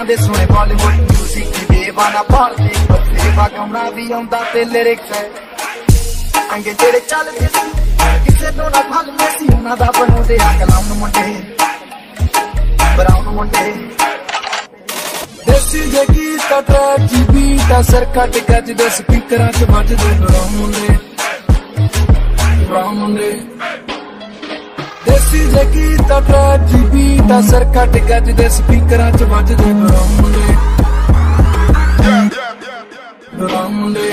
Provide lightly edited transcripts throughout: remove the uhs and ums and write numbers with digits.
दे सोने बॉलीवुड म्यूजिक दी बेवाना भारती सेवा गाना भी आंदा ते लिरिक्स है अंगे जेड़े चलदे सी किसे तो ना भलदे सी उन्हां दा बनाउंदे आ कलाम मुंडे ब्राउन मुंडे देसी जे गीत ट्रैक दी बीट असर कट गज दे स्पीकरां च वजदे ब्राउन मुंडे देसी जे गीत ट्रैक दी बीट असर कट गज दे स्पीकरां च वजदे ब्राउन मुंडे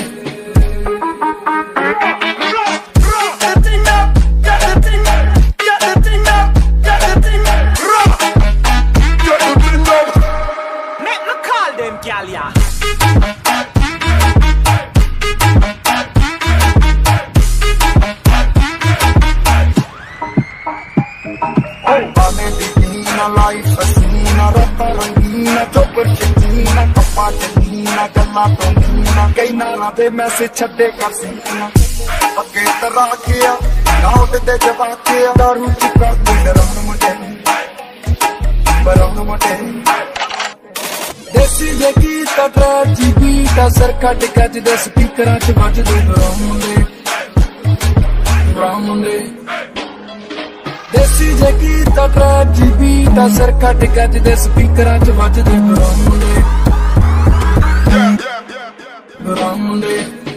Life hasina, rata rangina, chopper shakina, kappa chakina, galla tongina, kei nara de message chhade kar sikina. Akke tara kiya, naut de java kiya, daru ki kar de baram mute. Desi je geeta track ji beat asar khat gaj de speakeran ch vajde baram munde. देसी जे गीत track दी beat असर कट गज दे स्पीकरां च वजदे ब्राउन मुंडे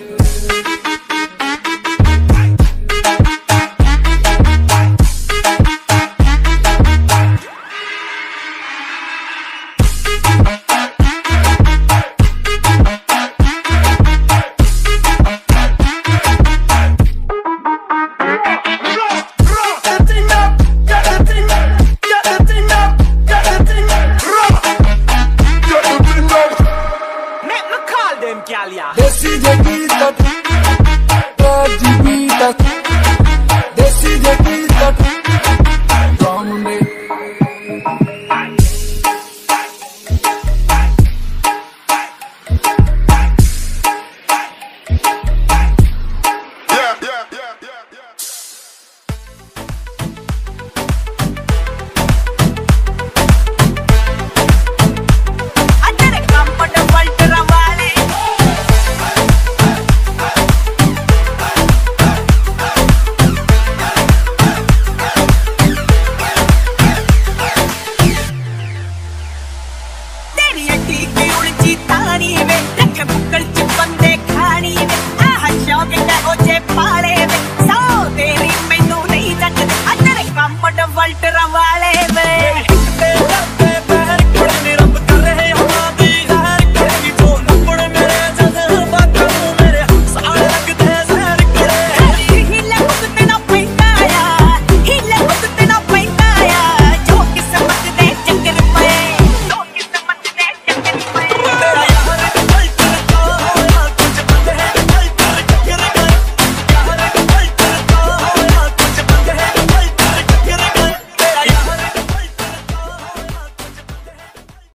देसी जे गीत ट्रैक दी बीट देसी जे गीत ब्राउन मुंडे